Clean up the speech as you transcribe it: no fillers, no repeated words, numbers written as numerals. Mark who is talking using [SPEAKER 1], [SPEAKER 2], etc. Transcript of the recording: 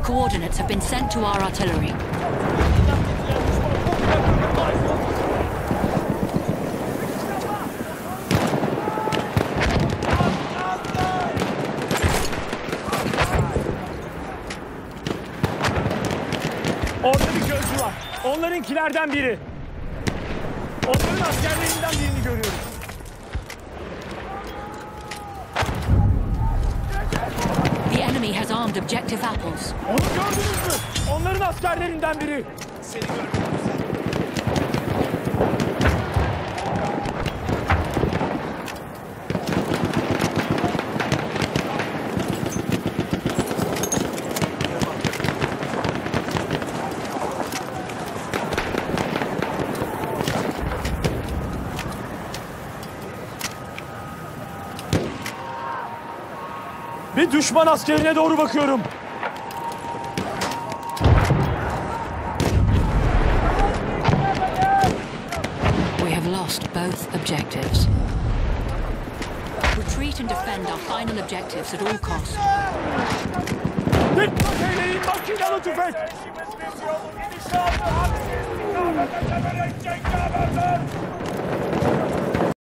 [SPEAKER 1] coordinates have been sent to our artillery.
[SPEAKER 2] Orada bir gözcü var. Onlarınkilerden biri. Onların askerlerinden birini görüyoruz.
[SPEAKER 1] The enemy has armed objective apples.
[SPEAKER 2] Onu gördünüz mü? Onların askerlerinden biri. Seni gördüm. Bir düşman askerine doğru bakıyorum.
[SPEAKER 1] We have lost both objectives. Retreat and defend our final objectives at all costs.
[SPEAKER 2] Dikkat eyleyin, makinalı tüfek!